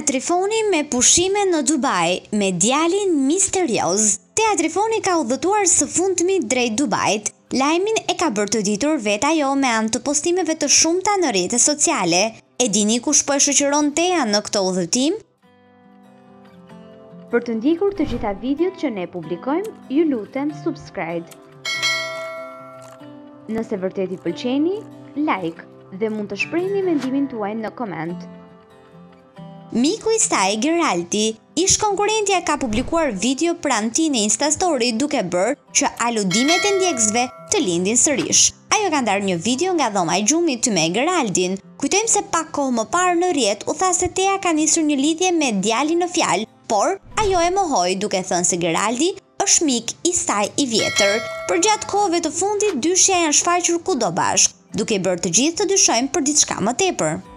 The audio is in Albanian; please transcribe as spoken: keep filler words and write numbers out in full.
Teatrifoni me pushime në Dubai me djalin misterioz. Teatrifoni ka udhëtuar së fundmi drejt Dubait. Lajmin e ka bërë të ditur vetë ajo me anë të postimeve të shumta në rrjetet sociale. E dini kush po e shoqëron Tea në këtë udhëtim? Për të ndjekur të gjitha videot që ne publikojmë, ju lutem subscribe. Nëse vërtet i pëlqeni, like dhe mund të shprehni mendimin tuaj në koment. Miku i saj, Geralti, ish konkurrentja ka publikuar video pranë tij në Instastory duke bërë që aludimet e ndjekësve të lindin sërish. Ajo ka ndarë një video nga dhoma e gjumit me Geraldin. Kujtojmë se pak kohë më parë në rrjet u tha se Tea ka nisur një lidhje me djalin në fjalë, por ajo e mohoi duke thënë se Geraldi është mik i saj i vjetër. Për gjatë kohëve të fundit dyshja janë shfaqur kudo bashkë, duke bërë të gjithë të dyshojnë për diçka më tepër.